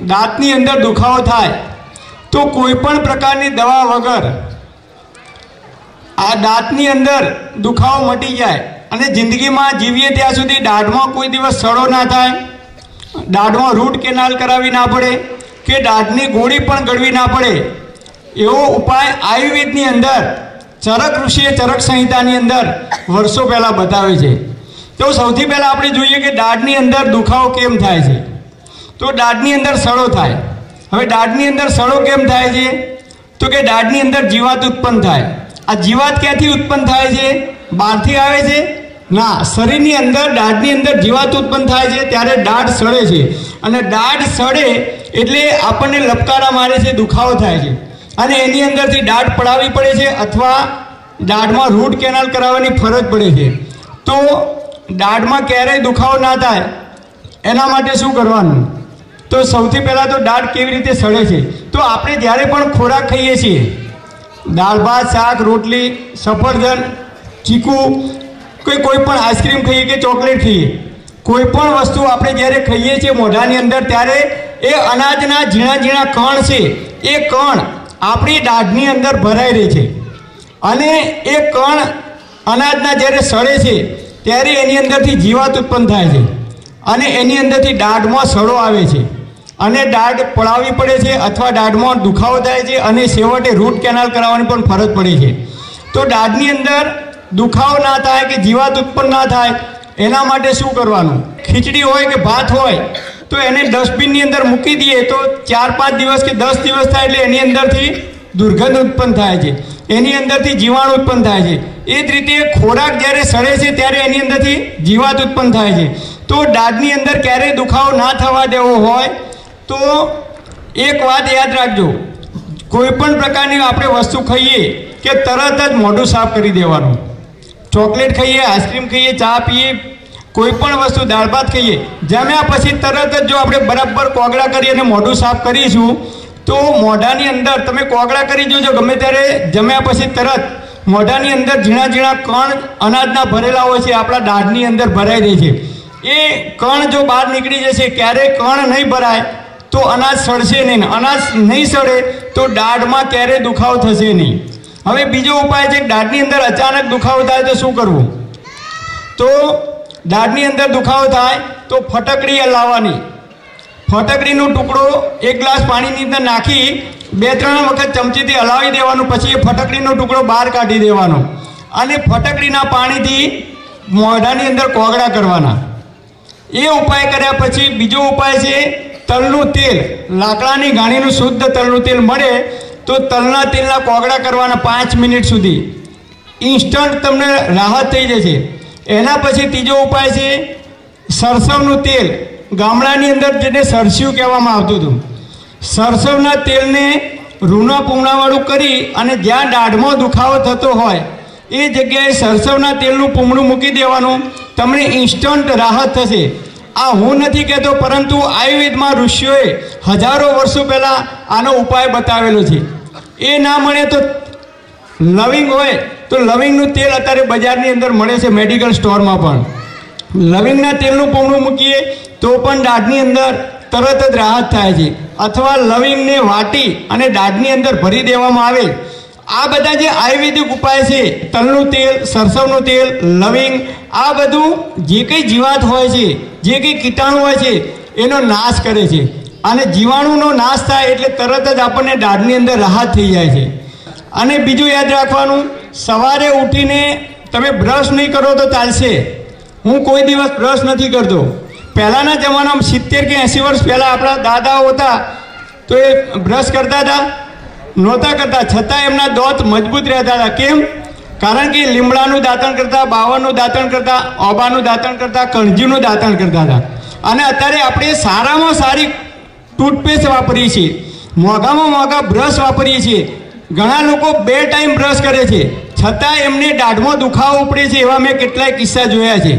દાંતની અંદર દુખાવો થાય તો કોઈ પણ પ્રકારની દવા વગર આ દાંતની અંદર દુખાવો મટી જાય અને જિંદગીમાં જીવીએ ત્યાં સુધી દાઢમાં કોઈ દિવસ સડો ના થાય, દાઢમાં રૂટ કેનાલ કરાવી ના પડે કે દાઢની ગોળી પણ ગળવી ના પડે, એવો ઉપાય આયુર્વેદની અંદર ચરક ઋષિએ ચરક સંહિતાની અંદર વર્ષો પહેલાં બતાવે છે। તો સૌથી પહેલાં આપણે જોઈએ કે દાઢની અંદર દુખાવો કેમ થાય છે। તો દાઢની અંદર સડો થાય। હવે દાઢની અંદર સડો કેમ થાય છે? તો કે દાઢની અંદર જીવાત ઉત્પન્ન થાય। આ જીવાત ક્યાંથી ઉત્પન્ન થાય છે? બહારથી આવે છે? ના, શરીરની અંદર દાઢની અંદર જીવાત ઉત્પન્ન થાય છે ત્યારે દાઢ સડે છે અને દાઢ સડે એટલે આપણને લપકારા મારે છે, દુખાવો થાય છે અને એની અંદરથી દાઢ પડાવવી પડે છે અથવા દાઢમાં રૂટ કેનાલ કરાવવાની ફરજ પડે છે। તો દાઢમાં ક્યારેય દુખાવો ના થાય એના માટે શું કરવાનું? તો સૌથી પહેલાં તો દાઢ કેવી રીતે સડે છે? તો આપણે જ્યારે પણ ખોરાક ખાઈએ છીએ, દાળ ભાત શાક રોટલી સફરજન ચીકુ કોઈ પણ આઈસ્ક્રીમ ખાઈએ કે ચોકલેટ ખાઈએ, કોઈ પણ વસ્તુ આપણે જ્યારે ખાઈએ છીએ મોઢાની અંદર ત્યારે એ અનાજના ઝીણા ઝીણા કણ છે, એ કણ આપણી દાઢની અંદર ભરાઈ રહે છે અને એ કણ અનાજના જ્યારે સડે છે ત્યારે એની અંદરથી જીવાત ઉત્પન્ન થાય છે અને એની અંદરથી દાઢમાં સડો આવે છે અને દાઢ પડાવવી પડે છે અથવા દાઢમાં દુખાવો થાય છે અને છેવટે રૂટ કેનાલ કરાવવાની પણ ફરજ પડે છે। તો દાઢની અંદર દુખાવો ના થાય કે જીવાત ઉત્પન્ન ના થાય એના માટે શું કરવાનું? ખીચડી હોય કે ભાત હોય તો એને ડસ્ટબિનની અંદર મૂકી દઈએ તો 4-5 દિવસ કે 10 દિવસ થાય એટલે એની અંદરથી દુર્ગંધ ઉત્પન્ન થાય છે, એની અંદરથી જીવાણુ ઉત્પન્ન થાય છે। એ જ રીતે ખોરાક જ્યારે સડે છે ત્યારે એની અંદરથી જીવાત ઉત્પન્ન થાય છે। તો દાઢની અંદર ક્યારેય દુખાવો ના થવા દેવો હોય તો એક વાત યાદ રાખજો, કોઈ પણ પ્રકારની આપણે વસ્તુ ખાઈએ કે તરત જ મોઢું સાફ કરી દેવાનું। ચોકલેટ ખાઈએ, આઈસ્ક્રીમ ખાઈએ, ચા પીએ, કોઈ પણ વસ્તુ દાળ ભાત ખાઈએ, જમ્યા પછી તરત જ જો આપણે બરાબર કોગળા કરી અને મોઢું સાફ કરીશું તો મોઢાની અંદર તમે કોગળા કરી જોજો, ગમે ત્યારે જમ્યા પછી તરત મોઢાની અંદર ઝીણા ઝીણા કણ અનાજના ભરેલા હોય છે, આપણા દાઢની અંદર ભરાઈ રહે છે। એ કણ જો બહાર નીકળી જશે, ક્યારેય કણ નહીં ભરાય તો અનાજ સડશે નહીં, અનાજ નહીં સડે તો દાઢમાં ક્યારેય દુખાવો થશે નહીં। હવે બીજો ઉપાય છે, દાઢની અંદર અચાનક દુખાવો થાય તો શું કરવું? તો દાઢની અંદર દુખાવો થાય તો ફટકડી લાવવાની, ફટકડીનો ટુકડો 1 ગ્લાસ પાણીની અંદર નાખી 2-3 વખત ચમચીથી હલાવી દેવાનું, પછી એ ફટકડીનો ટુકડો બહાર કાઢી દેવાનો અને ફટકડીના પાણીથી મોઢાની અંદર કોગળા કરવાના। એ ઉપાય કર્યા પછી બીજો ઉપાય છે તલનું તેલ, લાકડાની ગાણીનું શુદ્ધ તલનું તેલ મળે તો તલના તેલના કોગળા કરવાના 5 મિનિટ સુધી, ઇન્સ્ટન્ટ તમને રાહત થઈ જશે। એના પછી ત્રીજો ઉપાય છે સરસવનું તેલ, ગામડાની અંદર જેને સરસ્યું કહેવામાં આવતું હતું, સરસવના તેલને રૂના પૂમણાવાળું કરી અને જ્યાં દાઢમાં દુખાવો થતો હોય એ જગ્યાએ સરસવના તેલનું પૂમણું મૂકી દેવાનું, તમને ઇન્સ્ટન્ટ રાહત થશે। આ હું નથી કહેતો, પરંતુ આયુર્વેદમાં ઋષિઓએ હજારો વર્ષો પહેલાં આનો ઉપાય બતાવેલો છે। એ ના મળે તો લવિંગ હોય તો લવિંગનું તેલ અત્યારે બજારની અંદર મળે છે, મેડિકલ સ્ટોરમાં પણ લવિંગના તેલનું પૂમણું મૂકીએ તો પણ દાઢની અંદર તરત જ રાહત થાય છે, અથવા લવિંગને વાટી અને દાઢની અંદર ભરી દેવામાં આવે। આ બધા જે આયુર્વેદિક ઉપાય છે, તલનું તેલ, સરસવનું તેલ, લવિંગ, આ બધું જે કંઈ જીવાત હોય છે, જે કંઈ કીટાણુ હોય છે એનો નાશ કરે છે અને જીવાણુનો નાશ થાય એટલે તરત જ આપણને દાઢની અંદર રાહત થઈ જાય છે। અને બીજું યાદ રાખવાનું, સવારે ઉઠીને તમે બ્રશ નહીં કરો તો ચાલશે, હું કોઈ દિવસ બ્રશ નથી કરતો। પહેલાંના જમાનામાં 70 કે 80 વર્ષ પહેલાં આપણા દાદાઓ હતા તો એ બ્રશ કરતા હતા? નહોતા કરતા, છતાં એમના દાંત મજબૂત રહેતા હતા। કેમ? કારણ કે લીમડાનું દાંતણ કરતા, બાવળનું દાંતણ કરતા, ઓબાનું દાંતણ કરતા, કણજીનું દાંતણ કરતા હતા। અને અત્યારે આપણે સારામાં સારી ટૂથપેસ્ટ વાપરીએ છીએ, મોંઘામાં મોંઘા બ્રશ વાપરીએ છીએ, ઘણા લોકો 2 ટાઈમ બ્રશ કરે છે છતાં એમને દાઢમાં દુખાવો ઉપડે છે, એવા મેં કેટલાય કિસ્સા જોયા છે।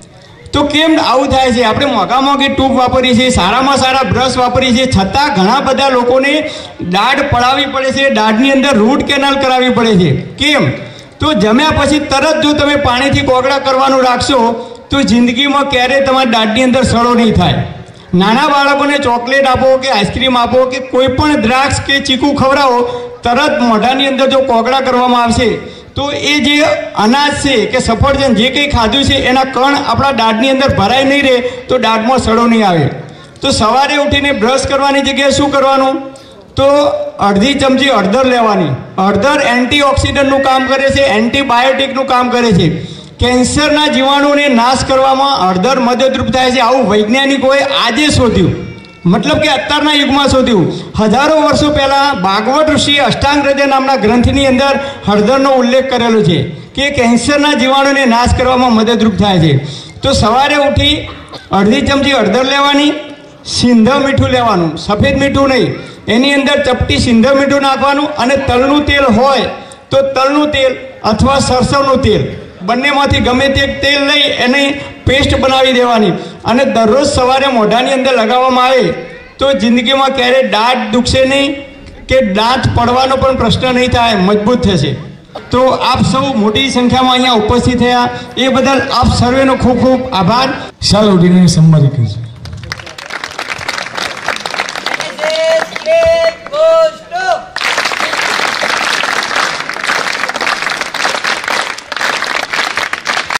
તો કેમ આવું થાય છે? આપણે મોંઘા મોંઘી ટ્યુબ વાપરીએ છીએ, સારામાં સારા બ્રશ વાપરીએ છીએ, છતાં ઘણા બધા લોકોને દાઢ પડાવવી પડે છે, દાઢની અંદર રૂટ કેનાલ કરાવવી પડે છે। કેમ? તો જમ્યા પછી તરત જો તમે પાણીથી કોગળા કરવાનું રાખશો તો જિંદગીમાં ક્યારેય તમારી દાઢની અંદર સડો નહીં થાય। નાના બાળકોને ચોકલેટ આપો કે આઈસ્ક્રીમ આપો કે કોઈ પણ દ્રાક્ષ કે ચીકુ ખવડાવો, તરત મોઢાની અંદર જો કોગળા કરવામાં આવશે તો એ જે અનાજ છે કે સફરજન જે કંઈ ખાધું છે એના કણ આપણા દાઢની અંદર ભરાય નહીં રહે તો દાઢમાં સડો નહીં આવે. તો સવારે ઉઠીને બ્રશ કરવાની જગ્યાએ શું કરવાનું? તો અડધી ચમચી હળદર લેવાની. હળદર એન્ટીઓક્સિડન્ટનું કામ કરે છે, એન્ટીબાયોટિકનું કામ કરે છે. કેન્સરના જીવાણુને નાશ કરવામાં હળદર મદદરૂપ થાય છે. આવું વૈજ્ઞાનિકોએ આજે શોધ્યું, મતલબ કે અત્યારના યુગમાં શોધ્યું. હજારો વર્ષો પહેલાં ભાગવત ઋષિએ અષ્ટાંગ હૃદય નામના ગ્રંથની અંદર હળદરનો ઉલ્લેખ કરેલો છે કે કેન્સરના જીવાણુને નાશ કરવામાં મદદરૂપ થાય છે. તો સવારે ઉઠી અડધી ચમચી હળદર લેવાની, સિંધવ મીઠું લેવાનું, સફેદ મીઠું નહીં, એની અંદર ચપટી સિંધવ મીઠું નાખવાનું, અને તલનું તેલ હોય તો તલનું તેલ અથવા સરસવનું તેલ બંનેમાંથી ગમે તે તેલ લઈ એની પેસ્ટ બનાવી દેવાની અને દરરોજ સવારે મોઢાની અંદર લગાવવામાં આવે તો જિંદગીમાં ક્યારેય દાંત દુખશે નહીં કે દાંત પડવાનો પણ પ્રશ્ન નહીં થાય, મજબૂત થશે. તો આપ સૌ મોટી સંખ્યામાં અહીંયા ઉપસ્થિત થયા એ બદલ આપ સર્વેનો ખૂબ ખૂબ આભાર. ચાલો ઉઠીને સંમતિ કહીશું.